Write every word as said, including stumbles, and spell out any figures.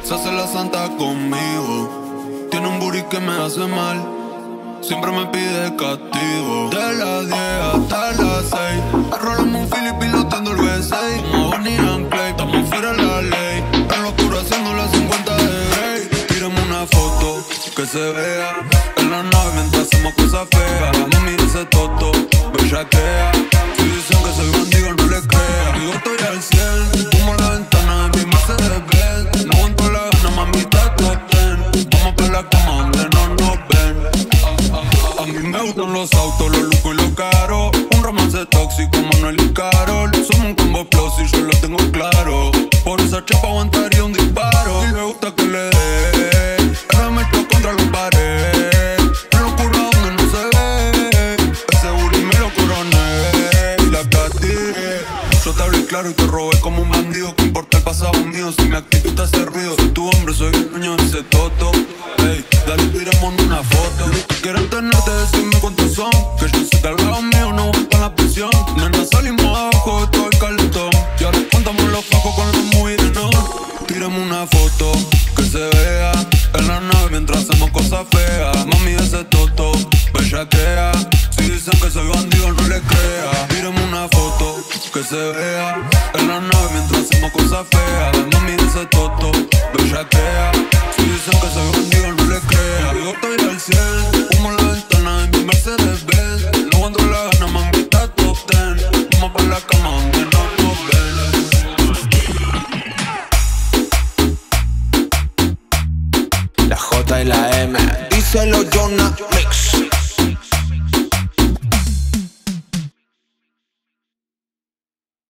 Se hace la santa conmigo. Tiene un booty que me hace mal. Siempre me pide castigo. De las diez hasta las seis arrollamos un Philip pilotando el V seis. Como Bonnie and Clyde, estamos fuera de la ley. En lo oscuro haciendo las cincuenta de Grey. Tírame una foto que se vea en la nave mientras hacemos cosas feas. Mami dice toto, bellaquea. Si dicen que soy bandido no le crea. Digo estoy al cien, como la ventana de mi Mercedes Benz. No aguanto la gana, mami, está top ten. Vamos pa' la cama donde no nos ven. A mí me gustan los autos, los lujos y los caros. Un romance tóxico, Manuel y Carol. Somos un combo explosivo, yo lo tengo claro. Por esa chapa aguantaría un disparo. Y le gusta que le dé, ella me echó contra la pared. En lo oscuro donde no se ve, ese booty me lo coroné y la castigué. Yo te hablé claro y te robé como un bandido. Que importa el pasado mío si mi actitud te hace ruido. Soy tu hombre, soy el dueño de ese toto. Ey, dale, tiremos una foto. Si quieren tenerte, decime cuántos son. Que yo sé que al lado mío no aguantan la presión. Nena, salimos abajo de todo el calentón. Y ahora contamos los fajos con los mujeres, no. Tiremos una foto que se vea en la nave mientras hacemos cosas feas. Mami, ese toto, bellaquea. Si dicen que soy bandido, no le crea. Tiremos una foto que se vea en la nave mientras hacemos cosas feas. Mami, ese toto